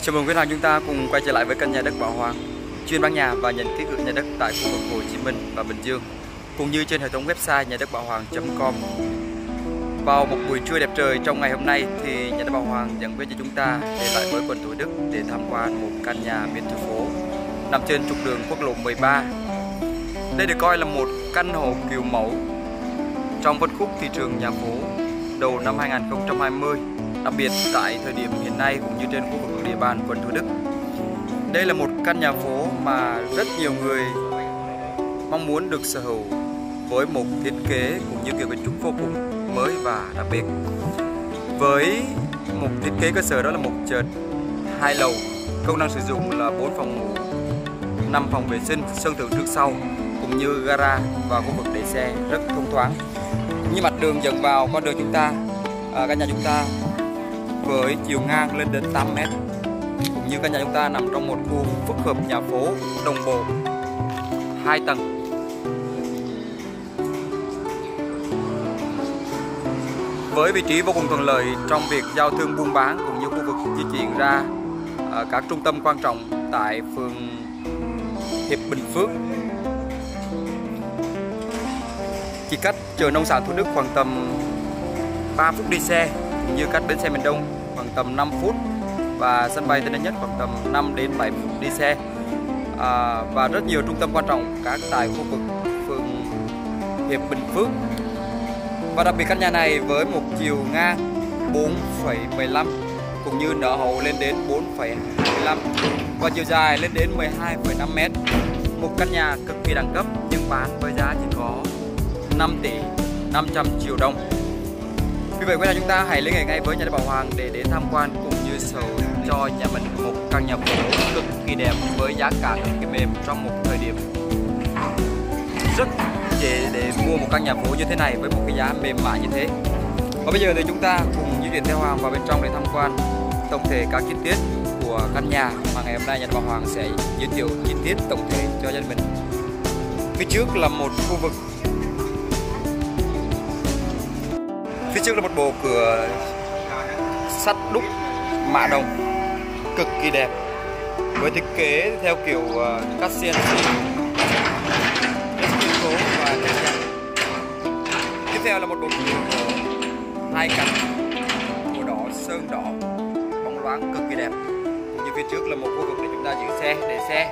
Chào mừng quý khách chúng ta cùng quay trở lại với kênh Nhà đất Bảo Hoàng, chuyên bán nhà và nhận ký gửi nhà đất tại khu vực Hồ Chí Minh và Bình Dương, cũng như trên hệ thống website nhà đất bảo hoàng.com. Vào một buổi trưa đẹp trời trong ngày hôm nay thì Nhà đất Bảo Hoàng dẫn về cho chúng ta đến lại với quận Thủ Đức để tham quan một căn nhà biệt thự phố nằm trên trục đường quốc lộ 13. Đây được coi là một căn hộ kiểu mẫu trong phân khúc thị trường nhà phố đầu năm 2020, đặc biệt tại thời điểm hiện nay cũng như trên khu vực địa bàn quận Thủ Đức. Đây là một căn nhà phố mà rất nhiều người mong muốn được sở hữu với một thiết kế cũng như kiểu kiến trúc vô cùng mới và đặc biệt. Với một thiết kế cơ sở đó là một trệt 2 lầu, công năng sử dụng là 4 phòng ngủ, 5 phòng vệ sinh, sân thượng trước sau cũng như gara và khu vực để xe rất thông thoáng. Như mặt đường dẫn vào con đường chúng ta, căn nhà chúng ta với chiều ngang lên đến 8 m, cũng như căn nhà chúng ta nằm trong một khu phức hợp nhà phố đồng bộ 2 tầng. Với vị trí vô cùng thuận lợi trong việc giao thương buôn bán cũng như khu vực di chuyển ra các trung tâm quan trọng tại phường Hiệp Bình Phước, chỉ cách chợ nông sản Thủ Đức khoảng tầm 3 phút đi xe, cũng như cách bến xe miền Đông khoảng tầm 5 phút và sân bay Tân Sơn Nhất khoảng tầm 5 đến 7 phút đi xe, và rất nhiều trung tâm quan trọng khác tại khu vực phường Hiệp Bình Phước. Và đặc biệt căn nhà này với một chiều ngang 4,15 cũng như nở hậu lên đến 4,25 và chiều dài lên đến 12,5 m. Một căn nhà cực kỳ đẳng cấp nhưng bán với giá chỉ có 5 tỷ 500 triệu đồng. Vì vậy, chúng ta hãy liên hệ ngay với Nhà đất Bảo Hoàng để đến tham quan cũng như sở hữu cho nhà mình một căn nhà phố cực kỳ đẹp với giá cả cực kỳ mềm trong một thời điểm rất dễ để mua một căn nhà phố như thế này với một cái giá mềm mại như thế. Và bây giờ thì chúng ta cùng di chuyển theo Hoàng vào bên trong để tham quan tổng thể các chi tiết của căn nhà mà ngày hôm nay Nhà đất Bảo Hoàng sẽ giới thiệu chi tiết tổng thể cho gia đình mình. Phía trước là một khu vực, phía trước là một bộ cửa sắt đúc mạ đồng cực kỳ đẹp với thiết kế theo kiểu cắt CNC và tiếp theo là một bộ cửa 2 cánh màu đỏ sơn đỏ bóng loáng cực kỳ đẹp. Như phía trước là một khu vực để chúng ta giữ xe, để xe,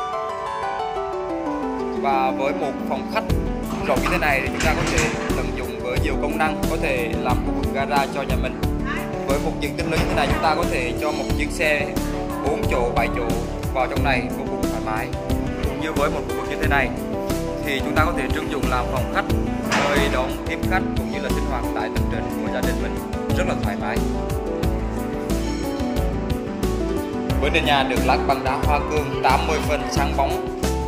và với một phòng khách rộng như thế này thì chúng ta có thể tận dụng với nhiều công năng, có thể làm khu vực gara cho nhà mình. Với một diện tích lớn như thế này chúng ta có thể cho một chiếc xe 4 chỗ, 7 chỗ vào trong này vô cùng thoải mái. Cũng như với một khu vực như thế này thì chúng ta có thể trưng dụng làm phòng khách, nơi đón tiếp khách cũng như là sinh hoạt tại tầng trệt của gia đình mình rất là thoải mái. Với nền nhà được lát bằng đá hoa cương 80 phần sáng bóng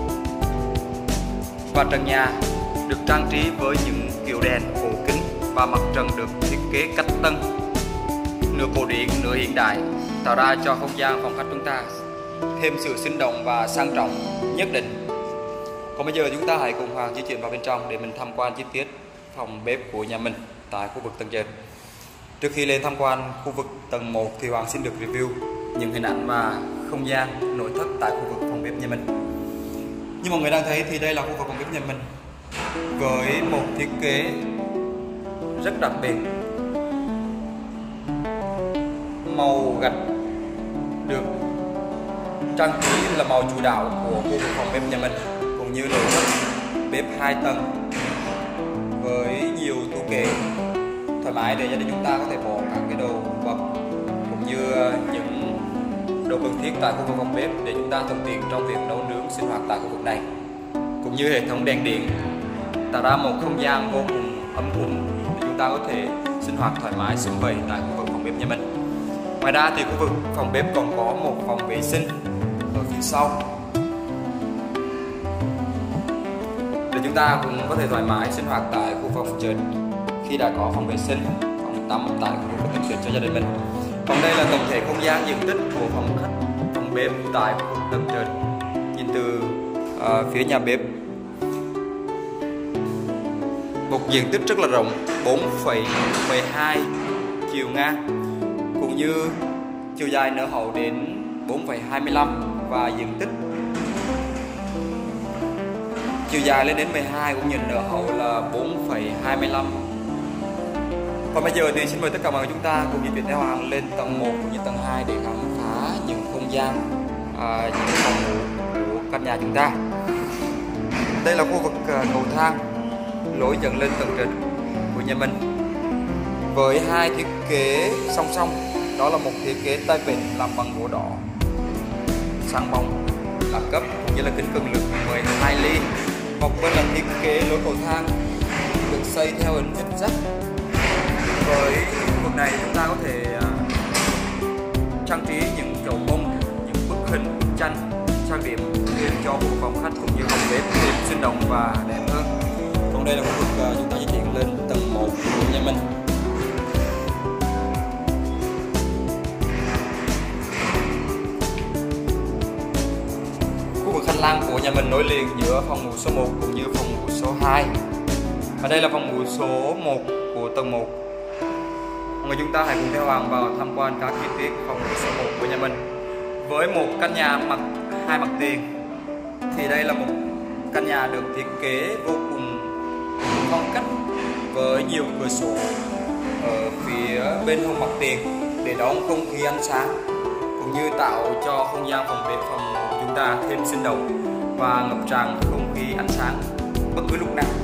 và trần nhà được trang trí với những kiểu đèn cổ kính và mặt trần được thiết kế cách tân, nửa cổ điển nửa hiện đại, tạo ra cho không gian phòng khách chúng ta thêm sự sinh động và sang trọng nhất định. Còn bây giờ chúng ta hãy cùng Hoàng di chuyển vào bên trong để mình tham quan chi tiết phòng bếp của nhà mình tại khu vực tầng trệt. Trước khi lên tham quan khu vực tầng 1 thì Hoàng xin được review những hình ảnh và không gian nội thất tại khu vực phòng bếp nhà mình. Như mọi người đang thấy thì đây là khu vực phòng bếp nhà mình với một thiết kế rất đặc biệt. Màu gạch được trang trí là màu chủ đạo của khu vực phòng bếp nhà mình, cũng như nội thất bếp 2 tầng với nhiều tủ kệ thoải mái để gia đình chúng ta có thể bỏ các cái đồ vật cũng như những đồ cần thiết tại khu vực phòng bếp để chúng ta thuận tiện trong việc nấu nướng sinh hoạt tại khu vực này, cũng như hệ thống đèn điện tạo ra một không gian vô cùng ấm cúng để chúng ta có thể sinh hoạt thoải mái xung vầy tại khu vực phòng bếp nhà mình. Ngoài ra thì khu vực phòng bếp còn có một phòng vệ sinh ở phía sau để chúng ta cũng có thể thoải mái sinh hoạt tại khu phòng trệt khi đã có phòng vệ sinh, phòng tắm tại khu vực tầng trệt cho gia đình mình. Còn đây là tổng thể không gian diện tích của phòng khách, phòng bếp tại khu vực tầng trệt. Nhìn từ phía nhà bếp, một diện tích rất là rộng 4,12 chiều ngang cũng như chiều dài nở hậu đến 4,25 và diện tích chiều dài lên đến 12 cũng như nở hậu là 4,25. Còn bây giờ thì xin mời tất cả mọi người chúng ta cùng di chuyển theo Hoàng lên tầng 1 cũng như tầng 2 để khám phá những không gian, những phòng ngủ của căn nhà chúng ta. Đây là khu vực cầu thang lối dẫn lên tầng trệt của nhà mình với hai thiết kế song song. Đó là một thiết kế tay vịn làm bằng gỗ đỏ sáng bóng đẳng cấp cũng như là kính cường lực 12 ly. Một bên là thiết kế lối cầu thang được xây theo hình zigzag rắc. Với khu vực này chúng ta có thể trang trí những chậu bông, những bức hình, bức tranh trang điểm thêm cho khu vực phòng khách cũng như phòng bếp thêm sinh động và đẹp hơn. Còn đây là khu vực chúng ta di chuyển lên tầng 1 của nhà mình. Khu vực hành lang của nhà mình nối liền giữa phòng ngủ số 1 cũng như phòng ngủ số 2. Và đây là phòng ngủ số 1 của tầng 1. Mọi người chúng ta hãy cùng theo Hoàng vào tham quan các chi tiết phòng ngủ số 1 của nhà mình. Với một căn nhà hai mặt tiền thì đây là một căn nhà được thiết kế vô cùng phong cách với nhiều cửa sổ ở phía bên hông mặt tiền để đón không khí ánh sáng cũng như tạo cho không gian phòng bếp phòng ngủ của chúng ta thêm sinh động và ngập tràn không khí ánh sáng bất cứ lúc nào.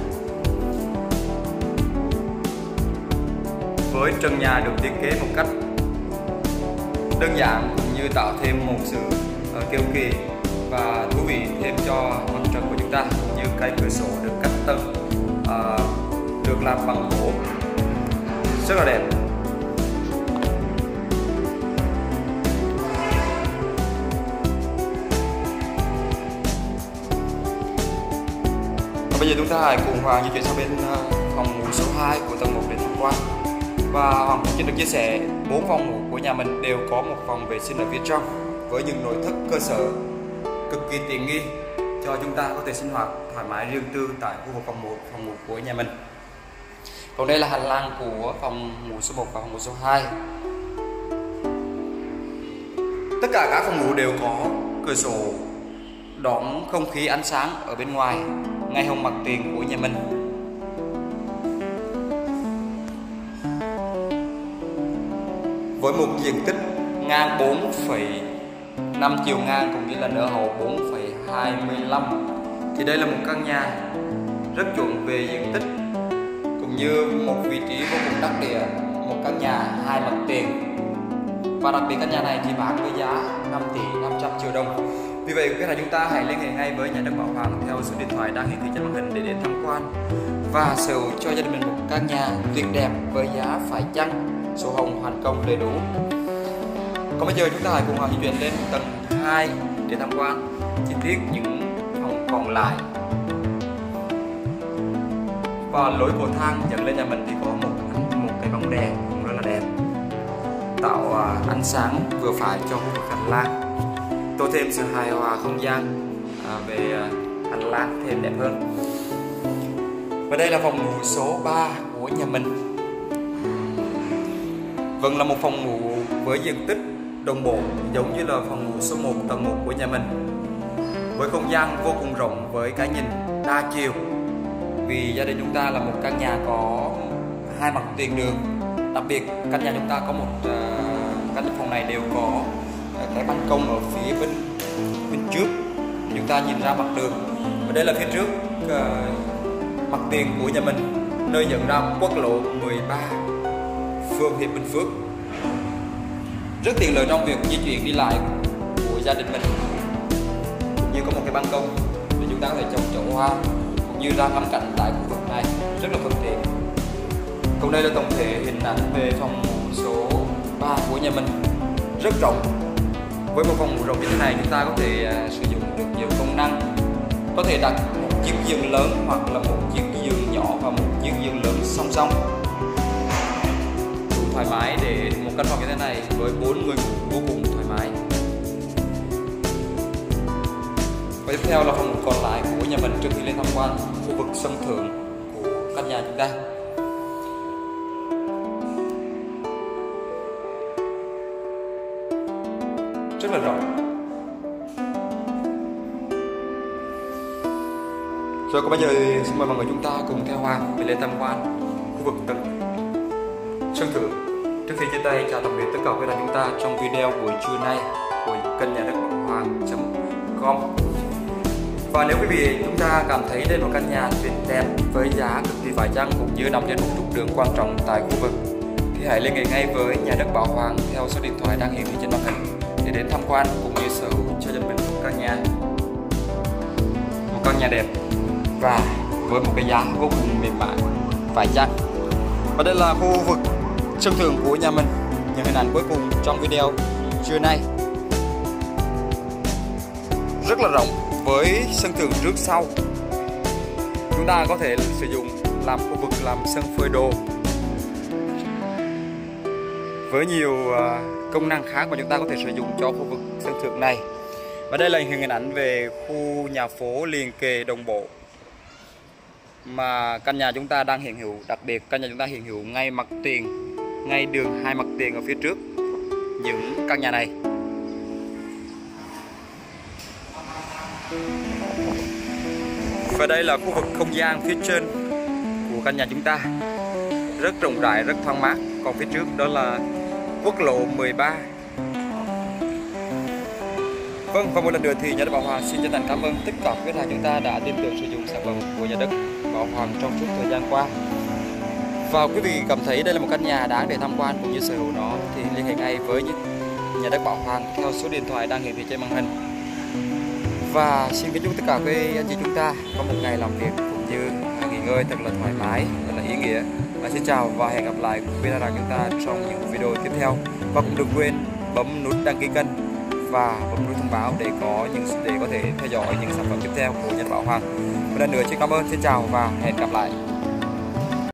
Với trần nhà được thiết kế một cách đơn giản cũng như tạo thêm một sự kiêu kỳ và thú vị thêm cho mặt trần của chúng ta, cũng như cái cửa sổ được cách tầng được làm bằng gỗ rất là đẹp. Và bây giờ chúng ta hãy cùng Hoàng di chuyển sang bên phòng ngủ số 2 của tầng 1 để tham quan. Và Hoàng xin được chia sẻ 4 phòng ngủ của nhà mình đều có một phòng vệ sinh ở phía trong với những nội thất cơ sở cực kỳ tiện nghi cho chúng ta có thể sinh hoạt thoải mái riêng tư tại khu vực phòng ngủ của nhà mình. Còn đây là hành lang của phòng ngủ số 1 và phòng ngủ số 2. Tất cả các phòng ngủ đều có cửa sổ đón không khí ánh sáng ở bên ngoài ngay hông mặt tiền của nhà mình. Với một diện tích ngang 4,5 chiều ngang cũng như là nở hậu 4,25 thì đây là một căn nhà rất chuẩn về diện tích cũng như một vị trí vô cùng đắc địa, một căn nhà hai mặt tiền. Và đặc biệt căn nhà này chỉ bán với giá 5 tỷ 500 triệu đồng. Vì vậy cái này chúng ta hãy liên hệ ngay với nhà đất Bảo Hoàng theo số điện thoại đang hiển thị trên màn hình để đến tham quan và sở hữu cho gia đình mình một căn nhà tuyệt đẹp với giá phải chăng, sổ hồng hoàn công đầy đủ. Còn bây giờ chúng ta hãy cùng Hoàng di chuyển lên tầng 2 để tham quan chi tiết những phòng còn lại. Và lối cầu thang dẫn lên nhà mình thì có một cái bóng đèn cũng rất là đẹp, tạo ánh sáng vừa phải cho khu vực hành lang, tô thêm sự hài hòa không gian về hành lang thêm đẹp hơn. Và đây là phòng ngủ số 3 của nhà mình. Vâng, là một phòng ngủ với diện tích đồng bộ giống như là phòng ngủ số 1 tầng 1 của nhà mình, với không gian vô cùng rộng với cái nhìn đa chiều. Vì gia đình chúng ta là một căn nhà có hai mặt tiền đường. Đặc biệt căn nhà chúng ta có các phòng này đều có cái ban công ở phía bên trước để chúng ta nhìn ra mặt đường. Và đây là phía trước mặt tiền của nhà mình, nơi dẫn ra quốc lộ 13 phường Hiệp Bình Phước, rất tiện lợi trong việc di chuyển đi lại của gia đình mình. Cũng như có một cái ban công để chúng ta có thể trồng chậu hoa cũng như ra ngắm cảnh tại khu vực này rất là thuận tiện. Còn đây là tổng thể hình ảnh về phòng ngủ số 3 của nhà mình, rất rộng. Với một phòng ngủ rộng như thế này chúng ta có thể sử dụng được nhiều công năng, có thể đặt một chiếc giường lớn hoặc là một chiếc giường nhỏ và một chiếc giường lớn song song, đủ thoải mái để một căn phòng như thế này với 4 người ngủ vô cùng thoải mái. Và tiếp theo là phòng ngủ còn lại của nhà mình trước khi lên tham quan khu vực sân thượng của căn nhà chúng ta. rất là rộng. Rồi còn bây giờ thì xin mời mọi người chúng ta cùng theo Hoàng để lên tham quan khu vực tầng sân thượng. Trước khi chia tay, chào tạm biệt tất cả quý vị chúng ta trong video buổi trưa nay của kênh nhà đất Bảo Hoàng.com. Và nếu quý vị chúng ta cảm thấy đây là một căn nhà tuyệt đẹp với giá cực kỳ phải chăng cũng như nằm trên một trục đường quan trọng tại khu vực, thì hãy liên hệ ngay với nhà đất Bảo Hoàng theo số điện thoại đang hiển thị trên màn hình để đến tham quan cũng như sở hữu cho gia đình mình một căn nhà đẹp và với một cái giá vô cùng mềm mại phải chăng. Và đây là khu vực sân thượng của nhà mình, những hình ảnh cuối cùng trong video trưa nay. Rất là rộng với sân thượng trước sau, chúng ta có thể sử dụng làm khu vực làm sân phơi đồ với nhiều công năng khác mà chúng ta có thể sử dụng cho khu vực sân thượng này. Và đây là hình ảnh về khu nhà phố liền kề đồng bộ mà căn nhà chúng ta đang hiện hữu. Đặc biệt căn nhà chúng ta hiện hữu ngay mặt tiền, ngay đường hai mặt tiền ở phía trước những căn nhà này. Và đây là khu vực không gian phía trên của căn nhà chúng ta, rất rộng rãi, rất thoáng mát. Còn phía trước đó là quốc lộ 13. Vâng, và một lần nữa thì nhà đất Bảo Hoàng xin chân thành cảm ơn tất cả quý khách chúng ta đã tin tưởng sử dụng sản phẩm của nhà đất Bảo Hoàng trong suốt thời gian qua. Và quý vị cảm thấy đây là một căn nhà đáng để tham quan cũng như sở hữu nó thì liên hệ ngay với nhà đất Bảo Hoàng theo số điện thoại đang hiển thị trên màn hình. Và xin kính chúc tất cả quý anh chị chúng ta có một ngày làm việc cũng như nghỉ ngơi thật là thoải mái, thật là ý nghĩa. Và xin chào và hẹn gặp lại quý vị chúng ta trong những video tiếp theo. Và cũng đừng quên bấm nút đăng ký kênh và bấm nút thông báo để có thể theo dõi những sản phẩm tiếp theo của nhà đất Bảo Hoàng. Một lần nữa xin cảm ơn, xin chào và hẹn gặp lại.